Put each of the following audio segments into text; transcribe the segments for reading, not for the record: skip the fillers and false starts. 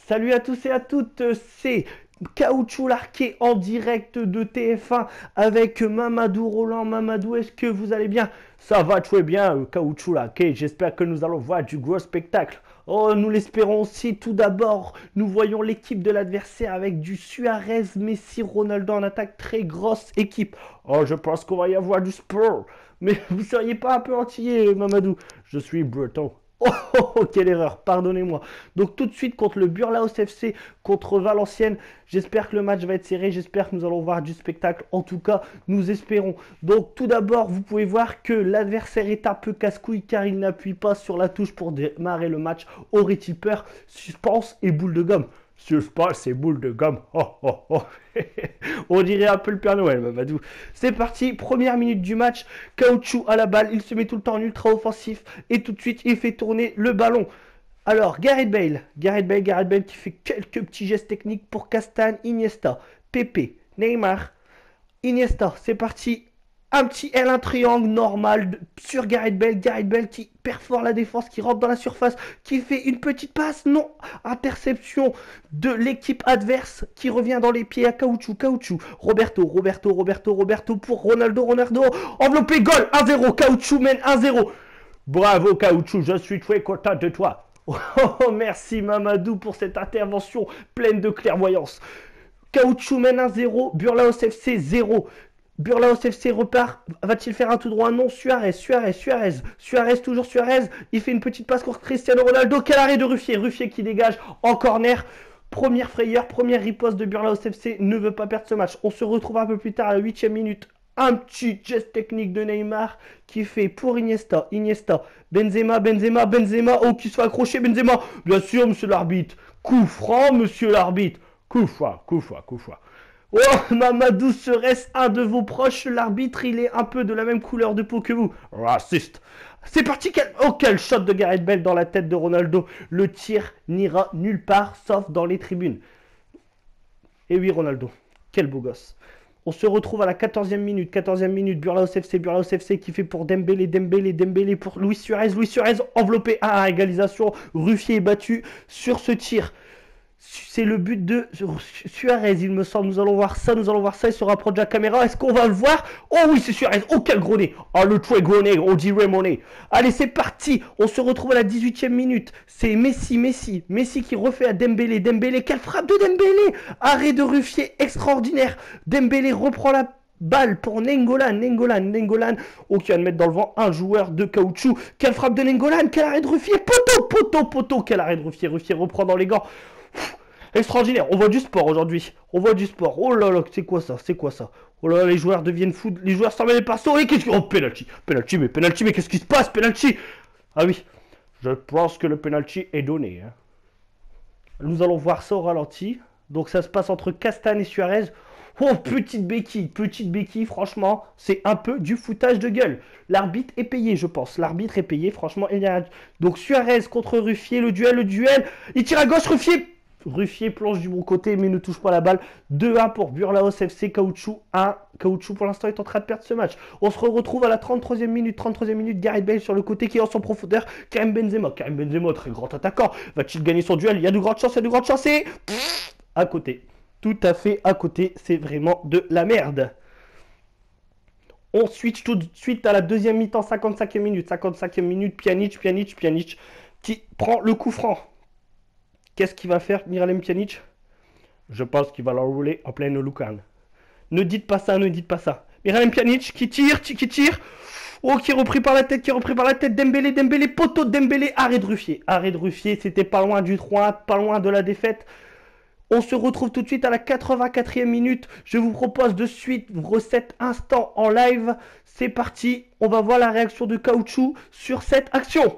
Salut à tous et à toutes, c'est Caoutchouc Larqué en direct de TF1 avec Mamadou Roland. Mamadou, est-ce que vous allez bien? Ça va très bien, Caoutchouc Larqué. J'espère que nous allons voir du gros spectacle. Oh, nous l'espérons aussi. Tout d'abord, nous voyons l'équipe de l'adversaire avec du Suarez, Messi, Ronaldo en attaque. Très grosse équipe. Oh, je pense qu'on va y avoir du sport. Mais vous seriez pas un peu entier, Mamadou? Je suis breton. Oh, oh, oh, quelle erreur, pardonnez-moi. Donc tout de suite contre le Burlaos FC, contre Valenciennes. J'espère que le match va être serré, j'espère que nous allons voir du spectacle. En tout cas, nous espérons. Donc tout d'abord, vous pouvez voir que l'adversaire est un peu casse-couille car il n'appuie pas sur la touche pour démarrer le match. Aurait-il peur? Suspense et boule de gomme. Suspense et boule de gomme. Oh, oh, oh. On dirait un peu le Père Noël, Mamadou. C'est parti, première minute du match. Caoutchouc à la balle, il se met tout le temps en ultra offensif. Et tout de suite, il fait tourner le ballon. Alors, Gareth Bale qui fait quelques petits gestes techniques pour Castagne, Iniesta, Pepe, Neymar, Iniesta. C'est parti. Un petit L, un triangle normal sur Gareth Bale qui perfore la défense, qui rentre dans la surface, qui fait une petite passe, non, interception de l'équipe adverse qui revient dans les pieds à Caoutchouc, Roberto pour Ronaldo, enveloppé, goal, 1-0, Caoutchouc mène 1-0. Bravo Caoutchouc, je suis très content de toi. Oh, merci Mamadou pour cette intervention pleine de clairvoyance. Caoutchouc mène 1-0, Burlaos FC 0. Burlaos FC repart. Va-t-il faire un tout droit? Non. Suarez, toujours Suarez. Il fait une petite passe pour Cristiano Ronaldo. Quel arrêt de Ruffier. Ruffier qui dégage en corner. Première frayeur, première riposte de Burlaos FC. Ne veut pas perdre ce match. On se retrouve un peu plus tard à la 8e minute. Un petit geste technique de Neymar qui fait pour Iniesta. Benzema. Oh, qui se fait accrocher Benzema. Bien sûr, monsieur l'arbitre. Coup franc, monsieur l'arbitre. Coup franc. Oh, Mamadou, serait-ce un de vos proches? L'arbitre, il est un peu de la même couleur de peau que vous. Raciste. C'est parti. Quel shot de Gareth Bale dans la tête de Ronaldo. Le tir n'ira nulle part, sauf dans les tribunes. Et oui, Ronaldo. Quel beau gosse. On se retrouve à la 14e minute. Burlaos FC qui fait pour Dembélé pour Luis Suarez. Enveloppé à égalisation. Ruffier est battu sur ce tir. C'est le but de Suarez, il me semble. Nous allons voir ça. Il se rapproche de la caméra. Est-ce qu'on va le voir? Oh oui, c'est Suarez. Oh, quel gros nez. Oh, le très gros nez. On dirait mon nez. Allez, c'est parti. On se retrouve à la 18e minute. C'est Messi qui refait à Dembélé. Quelle frappe de Dembélé. Arrêt de Ruffier extraordinaire. Dembélé reprend la balle pour Nengolan. Oh, qui va le mettre dans le vent. Un joueur de Caoutchouc. Quelle frappe de Nengolan. Quel arrêt de Ruffier. Poteau. Quel arrêt de Ruffier. Ruffier reprend dans les gants. Extraordinaire, on voit du sport aujourd'hui. Oh là là, c'est quoi ça? Oh là là, les joueurs deviennent fous. Les joueurs s'en mêlent les pinceaux. Et qu'est-ce que... Oh, penalty, mais qu'est-ce qui se passe, penalty? Ah oui, je pense que le penalty est donné. Hein. Nous allons voir ça au ralenti. Donc ça se passe entre Castagne et Suarez. Oh, petite béquille, franchement, c'est un peu du foutage de gueule. L'arbitre est payé, je pense. Franchement. Donc Suarez contre Ruffier, le duel. Il tire à gauche, Ruffier plonge du bon côté mais ne touche pas la balle. 2-1 pour Burlaos FC, Caoutchouc 1. Caoutchouc pour l'instant est en train de perdre ce match. On se retrouve à la 33e minute. Gareth Bale sur le côté qui est en son profondeur. Karim Benzema, très grand attaquant. Va-t-il gagner son duel? Il y a de grandes chances et... à côté. Tout à fait à côté. C'est vraiment de la merde. On switch tout de suite à la deuxième mi-temps, 55e minute. Pjanic qui prend le coup franc. Qu'est-ce qu'il va faire, Miralem Pjanic? Je pense qu'il va l'enrouler en pleine lucarne. Ne dites pas ça. Miralem Pjanic qui tire. Oh, qui est repris par la tête. Dembélé, poteau de Dembélé. Arrêt de Ruffier. C'était pas loin du 3-1, pas loin de la défaite. On se retrouve tout de suite à la 84e minute. Je vous propose de suivre cet instant en live. C'est parti. On va voir la réaction de Caoutchouc sur cette action.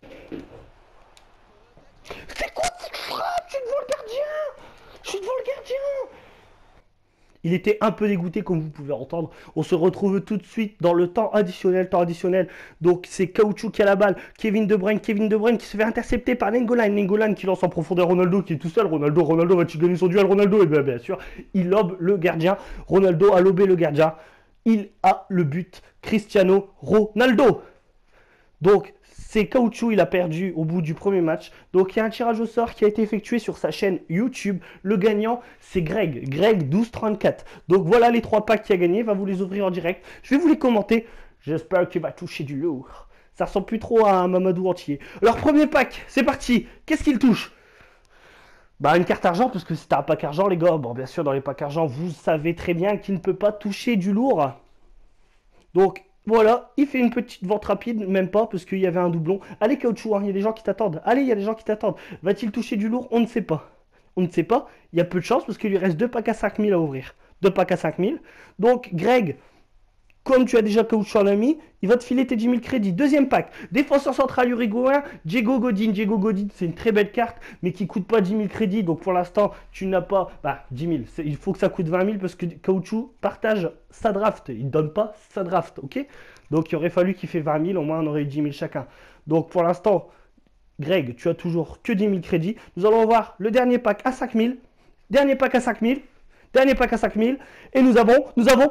C'est quoi cette frappe? Je suis devant le gardien. Il était un peu dégoûté comme vous pouvez entendre. On se retrouve tout de suite dans le temps additionnel. Donc c'est Caoutchouc qui a la balle. Kevin De Bruyne qui se fait intercepter par Nengolan qui lance en profondeur Ronaldo qui est tout seul. Ronaldo va-t-il gagner son duel? Et bien sûr, il lobe le gardien. Ronaldo a lobé le gardien. Il a le but. Cristiano Ronaldo. Donc c'est Caoutchouc, il a perdu au bout du premier match. Donc il y a un tirage au sort qui a été effectué sur sa chaîne YouTube. Le gagnant, c'est Greg. Greg 1234. Donc voilà les 3 packs qu'il a gagné. Il va vous les ouvrir en direct. Je vais vous les commenter. J'espère qu'il va toucher du lourd. Ça ressemble plus trop à un Mamadou entier. Alors premier pack, c'est parti. Qu'est-ce qu'il touche? Bah une carte argent, parce que c'est un pack argent les gars. Bon bien sûr dans les packs argent, vous savez très bien qu'il ne peut pas toucher du lourd. Donc voilà, il fait une petite vente rapide, même pas, parce qu'il y avait un doublon. Allez Caoutchouc, hein, il y a des gens qui t'attendent. Allez, il y a des gens qui t'attendent. Va-t-il toucher du lourd? On ne sait pas. On ne sait pas. Il y a peu de chance parce qu'il lui reste 2 packs à 5000 à ouvrir. 2 packs à 5000. Donc Greg, comme tu as déjà Caoutchouc en ami, il va te filer tes 10 000 crédits. Deuxième pack, défenseur central uruguayen, Diego Godin. Diego Godin, c'est une très belle carte, mais qui coûte pas 10 000 crédits. Donc pour l'instant, tu n'as pas... Bah, 10 000. Il faut que ça coûte 20 000 parce que Caoutchouc partage sa draft. Il ne donne pas sa draft, ok? Donc il aurait fallu qu'il fait 20 000, au moins on aurait eu 10 000 chacun. Donc pour l'instant, Greg, tu as toujours que 10 000 crédits. Nous allons voir le dernier pack à 5 000. Dernier pack à 5 000. Dernier pack à 5 000. Et nous avons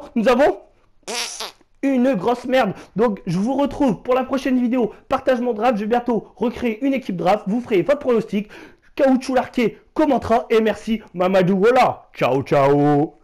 une grosse merde. Donc je vous retrouve pour la prochaine vidéo. Partage mon draft. Je vais bientôt recréer une équipe draft. Vous ferez votre pronostic. Caoutchouc Larqué commentera. Et merci Mamadou. Voilà. Ciao, ciao.